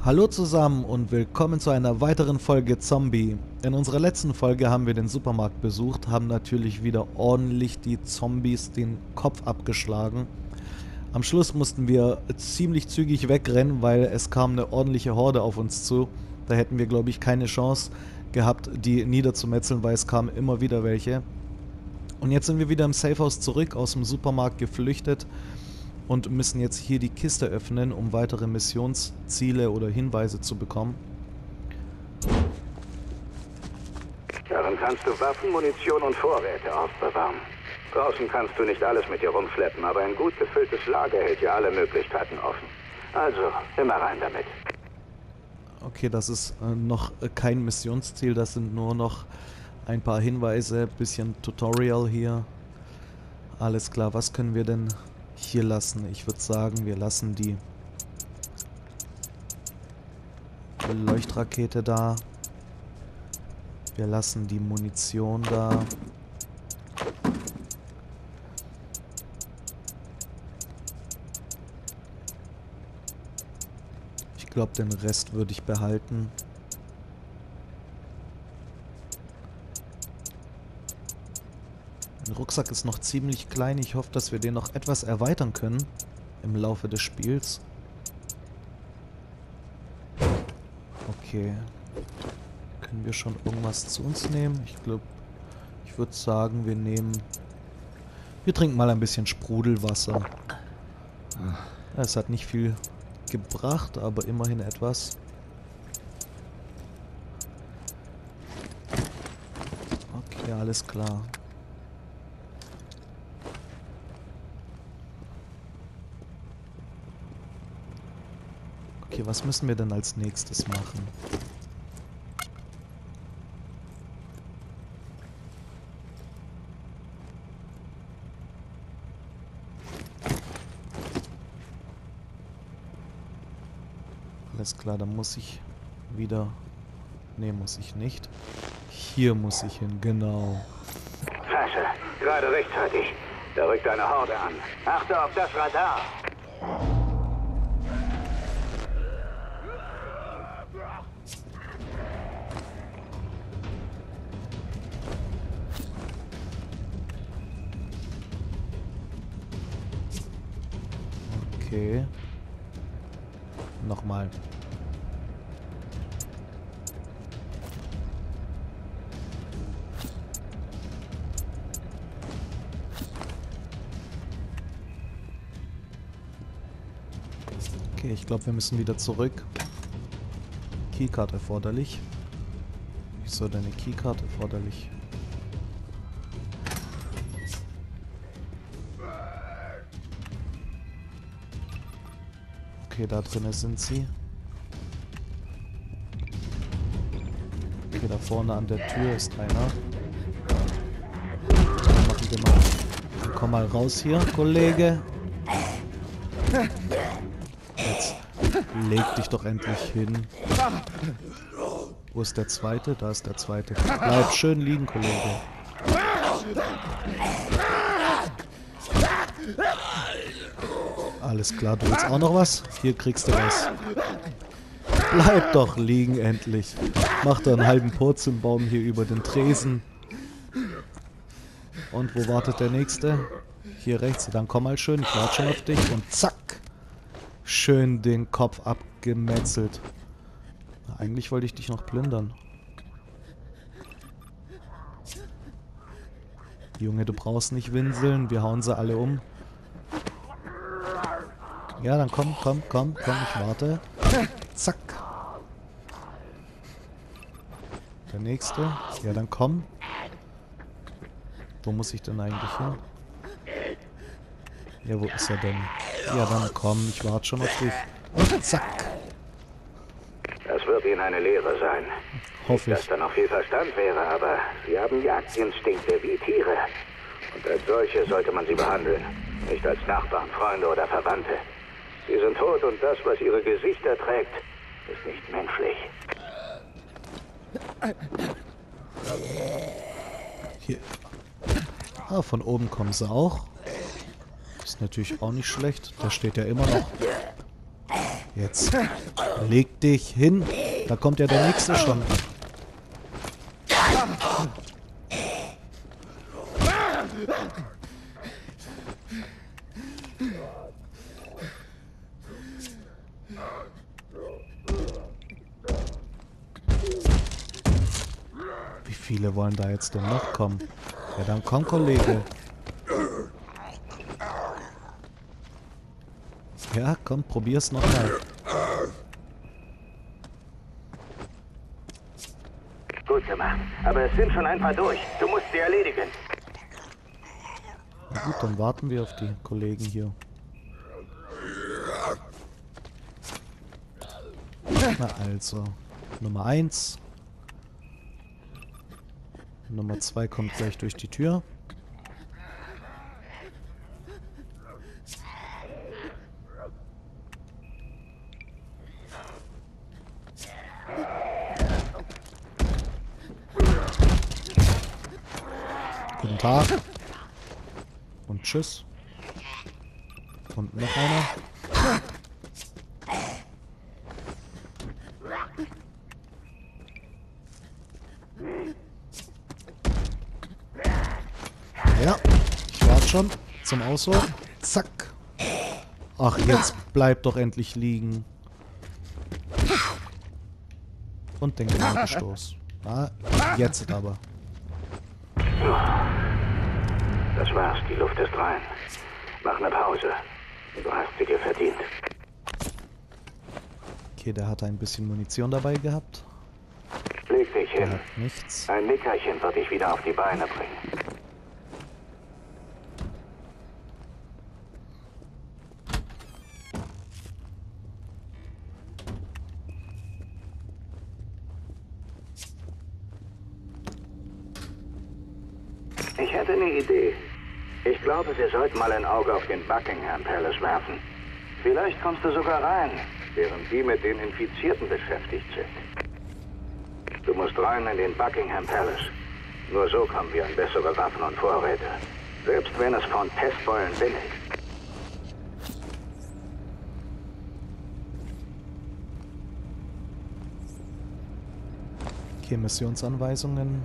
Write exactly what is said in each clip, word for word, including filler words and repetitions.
Hallo zusammen und willkommen zu einer weiteren Folge Zombie. In unserer letzten Folge haben wir den Supermarkt besucht, haben natürlich wieder ordentlich die Zombies den Kopf abgeschlagen. Am Schluss mussten wir ziemlich zügig wegrennen, weil es kam eine ordentliche Horde auf uns zu. Da hätten wir, glaube ich, keine Chance gehabt, die niederzumetzeln, weil es kamen immer wieder welche. Und jetzt sind wir wieder im Safehouse zurück, aus dem Supermarkt geflüchtet. Und müssen jetzt hier die Kiste öffnen, um weitere Missionsziele oder Hinweise zu bekommen. Darin kannst du Waffen, Munition und Vorräte aufbewahren. Draußen kannst du nicht alles mit dir rumschleppen, aber ein gut gefülltes Lager hält dir alle Möglichkeiten offen. Also, immer rein damit. Okay, das ist äh, noch äh, kein Missionsziel, das sind nur noch ein paar Hinweise, bisschen Tutorial hier. Alles klar, was können wir denn hier lassen? Ich würde sagen, wir lassen die Leuchtrakete da. Wir lassen die Munition da. Ich glaube, den Rest würde ich behalten. Der Rucksack ist noch ziemlich klein. Ich hoffe, dass wir den noch etwas erweitern können im Laufe des Spiels. Okay. Können wir schon irgendwas zu uns nehmen? Ich glaube, ich würde sagen, wir nehmen... Wir trinken mal ein bisschen Sprudelwasser. Es hat nicht viel gebracht, aber immerhin etwas. Okay, alles klar. Okay, was müssen wir denn als nächstes machen? Alles klar, dann muss ich wieder... Ne, muss ich nicht. Hier muss ich hin, genau. Tasche, gerade rechtzeitig. Da rückt eine Horde an. Achte auf das Radar. Okay. Nochmal. Okay, ich glaube, wir müssen wieder zurück. Keycard erforderlich. Wieso denn eine Keycard erforderlich? Okay, da drinnen sind sie. Okay, da vorne an der Tür ist einer. Dann machen wir mal. Dann komm mal raus hier, Kollege. Jetzt leg dich doch endlich hin. Wo ist der zweite? Da ist der zweite. Bleib schön liegen, Kollege. Alles klar, du willst auch noch was? Hier kriegst du was. Bleib doch liegen endlich. Mach da einen halben Purzelbaum hier über den Tresen. Und wo wartet der nächste? Hier rechts. Dann komm mal schön, ich warte schon auf dich. Und zack. Schön den Kopf abgemetzelt. Eigentlich wollte ich dich noch plündern. Junge, du brauchst nicht winseln. Wir hauen sie alle um. Ja, dann komm, komm, komm, komm, ich warte. Zack. Der nächste. Ja, dann komm. Wo muss ich denn eigentlich hin? Ja, wo ist er denn? Ja, dann komm, ich warte schon auf dich. Und zack. Das wird ihnen eine Lehre sein. Hoffe Nicht, ich. dass da noch viel Verstand wäre, aber sie haben Jagdinstinkte wie Tiere. Und als solche sollte man sie behandeln. Nicht als Nachbarn, Freunde oder Verwandte. Sie sind tot und das, was ihre Gesichter trägt, ist nicht menschlich. Hier. Ah, von oben kommen sie auch. Ist natürlich auch nicht schlecht. Da steht ja immer noch Jetzt leg dich hin. Da kommt ja der nächste schon. Wie viele wollen da jetzt denn noch kommen? Ja, dann komm, Kollege. Ja, komm, probier's nochmal. Gut gemacht. Aber es sind schon ein paar durch. Du musst sie erledigen. Na gut, dann warten wir auf die Kollegen hier. Na also, Nummer eins. Nummer zwei kommt gleich durch die Tür. Guten Tag. Und tschüss. Und noch einer. Ja, ich warte schon zum Ausholen. Zack. Ach, jetzt bleib doch endlich liegen. Und den Gnadenstoß. Ah, jetzt aber. Das war's, die Luft ist rein. Mach eine Pause. Du hast sie dir verdient. Okay, der hat ein bisschen Munition dabei gehabt. Leg dich Der hin. hat nichts. Ein Nickerchen wird dich wieder auf die Beine bringen. Ich hätte eine Idee. Ich glaube, wir sollten mal ein Auge auf den Buckingham Palace werfen. Vielleicht kommst du sogar rein, während die mit den Infizierten beschäftigt sind. Du musst rein in den Buckingham Palace. Nur so kommen wir an bessere Waffen und Vorräte. Selbst wenn es von Pestbeulen windet. Okay, Missionsanweisungen.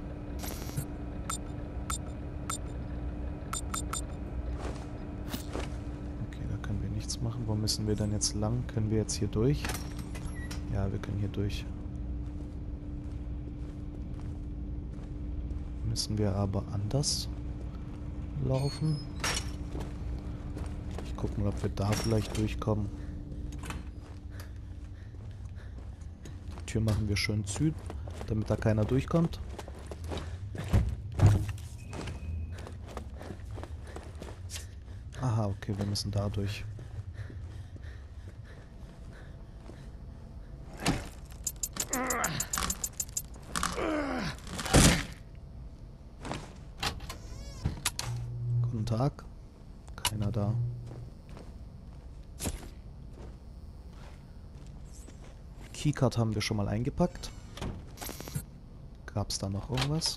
Okay, da können wir nichts machen. Wo müssen wir denn jetzt lang? Können wir jetzt hier durch? Ja, wir können hier durch. Müssen wir aber anders laufen. Ich gucke mal, ob wir da vielleicht durchkommen. Die Tür machen wir schön zu, damit da keiner durchkommt. Aha, okay, wir müssen da durch. Guten Tag. Keiner da. Keycard haben wir schon mal eingepackt. Gab es da noch irgendwas?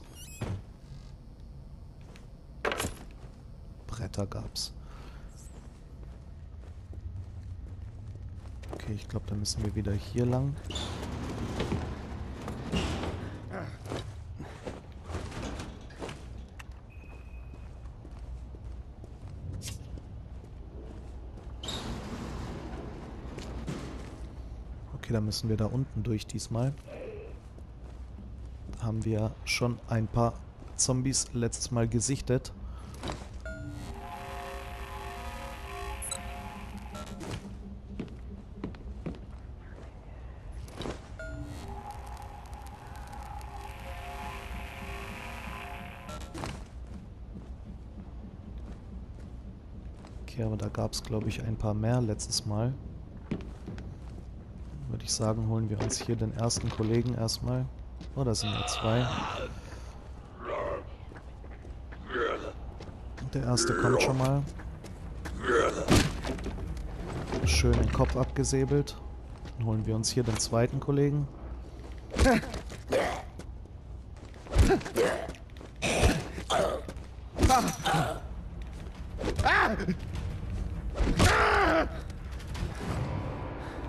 Bretter gab's. Okay, ich glaube, da müssen wir wieder hier lang. Okay, da müssen wir da unten durch diesmal. Da haben wir schon ein paar Zombies letztes Mal gesichtet. Okay, aber da gab es, glaube ich, ein paar mehr letztes Mal. Würde ich sagen, holen wir uns hier den ersten Kollegen erstmal. Oh, da sind nur zwei. Der erste kommt schon mal. Schön den Kopf abgesäbelt. Dann holen wir uns hier den zweiten Kollegen.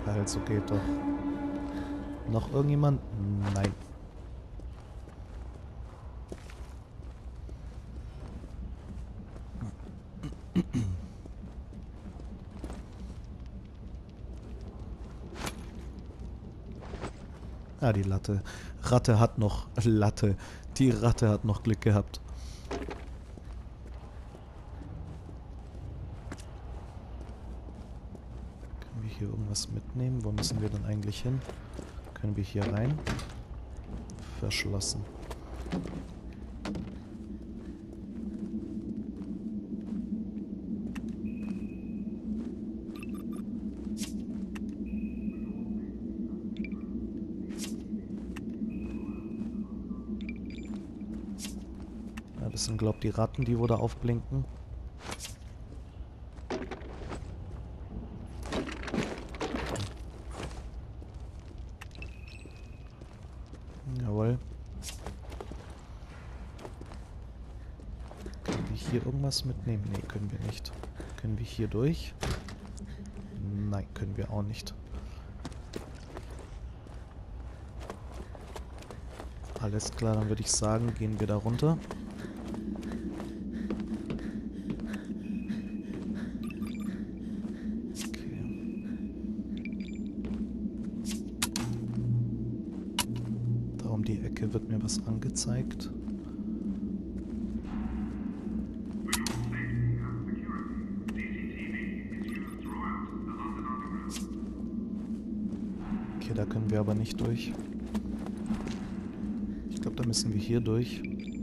Also geht doch. Noch irgendjemand? Nein. Ah, die Latte. Ratte hat noch... Latte. Die Ratte hat noch Glück gehabt. Können wir hier irgendwas mitnehmen? Wo müssen wir dann eigentlich hin? Können wir hier rein? Verschlossen. Das sind, glaube ich, die Ratten, die wo da aufblinken. Jawohl. Können wir hier irgendwas mitnehmen? Ne, können wir nicht. Können wir hier durch? Nein, können wir auch nicht. Alles klar, dann würde ich sagen, gehen wir da runter. Die Ecke wird mir was angezeigt. Okay, da können wir aber nicht durch. Ich glaube, da müssen wir hier durch.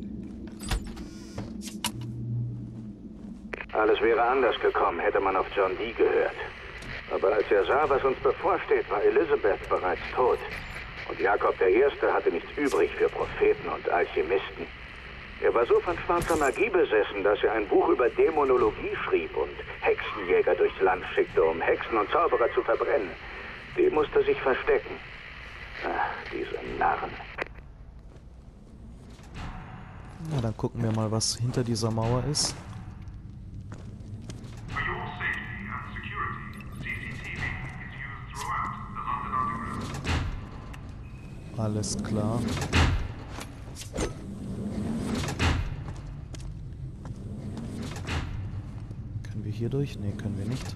Alles wäre anders gekommen, hätte man auf John Dee gehört. Aber als er sah, was uns bevorsteht, war Elizabeth bereits tot. Und Jakob der Erste hatte nichts übrig für Propheten und Alchemisten. Er war so von schwarzer Magie besessen, dass er ein Buch über Dämonologie schrieb und Hexenjäger durchs Land schickte, um Hexen und Zauberer zu verbrennen. Die musste sich verstecken. Ach, diese Narren. Na, dann gucken wir mal, was hinter dieser Mauer ist. Alles klar. Können wir hier durch? Ne, können wir nicht.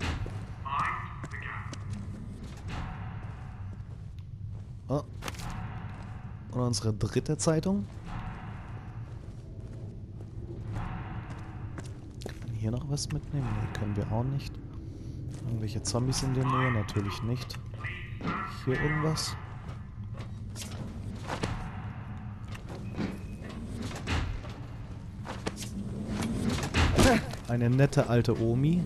Oh. Und unsere dritte Zeitung. Kann man hier noch was mitnehmen? Ne, können wir auch nicht. Irgendwelche Zombies in der Nähe? Natürlich nicht. Hier irgendwas? Eine nette alte Omi.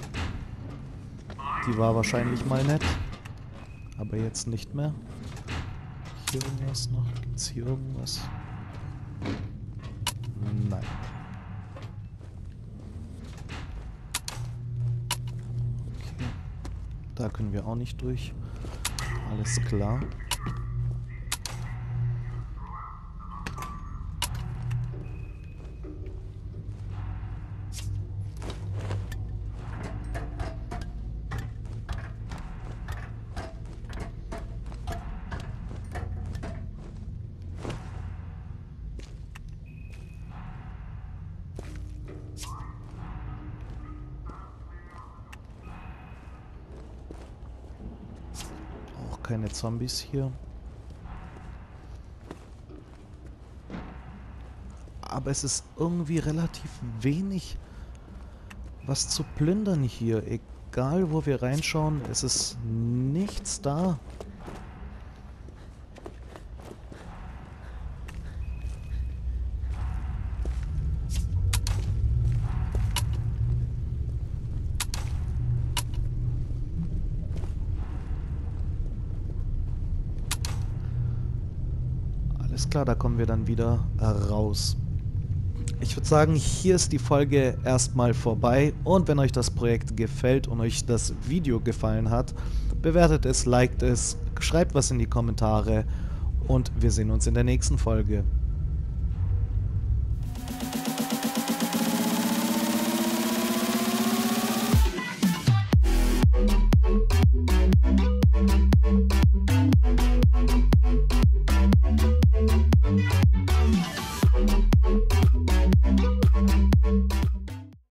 Die war wahrscheinlich mal nett. Aber jetzt nicht mehr. Hier irgendwas noch? Gibt's hier irgendwas? Nein. Okay. Da können wir auch nicht durch. Alles klar. Keine Zombies hier. Aber es ist irgendwie relativ wenig was zu plündern hier. Egal wo wir reinschauen, es ist nichts da. Ist klar, da kommen wir dann wieder raus. Ich würde sagen, hier ist die Folge erstmal vorbei und wenn euch das Projekt gefällt und euch das Video gefallen hat, bewertet es, liked es, schreibt was in die Kommentare und wir sehen uns in der nächsten Folge.